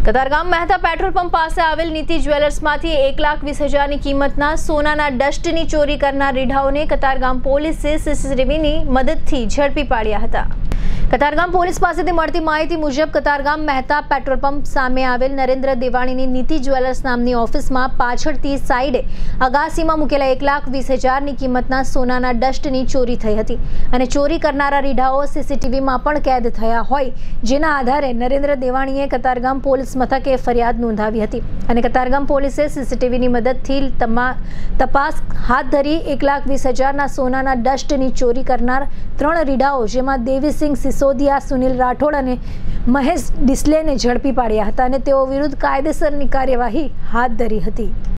Katargam Mehta petrol pump પાસે આવેલ નીતિ જ્વેલર્સમાંથી 1,20,000ની કિંમતના સોનાના ડસ્ટની ચોરી કરનાર રીઢાઓને કતારગામ પોલીસે સીસીટીવીની મદદથી ઝડપી પાડ્યા હતા। કતારગામ પોલીસ પાસેથી મળતી માહિતી મુજબ કતારગામ મહેતા પેટ્રોલ પંપ સામે આવેલ નરેન્દ્ર દેવાણીની નીતિ જ્વેલર્સ નામની ઓફિસમાં પાછળથી સાઈડે અગાસીમાં મૂકેલા 1,20,000ની કિંમતના સોનાના ડસ્ટની ચોરી થઈ હતી અને ચોરી કરનારા રીઢાઓ સીસીટીવીમાં પણ કેદ થયા હોય, જેના આધારે નરેન્દ્ર દેવાણીએ કતારગામ પોલીસ મથકે ફરિયાદ નોંધાવી હતી અને કતારગામ પોલીસે સીસીટીવીની મદદથી તપાસ હાથ ધરી 1,20,000ના સોનાના ડસ્ટની ચોરી કરનાર 3 રીઢાઓ જેમાં દેવીસિંહ સિસોદિયા, સુનિલ રાઠોડ અને મહેશ ડિસલેને ઝડપી પાડ્યા હતા અને તેઓ વિરુદ્ધ કાયદેસરની કાર્યવાહી હાથ ધરી હતી।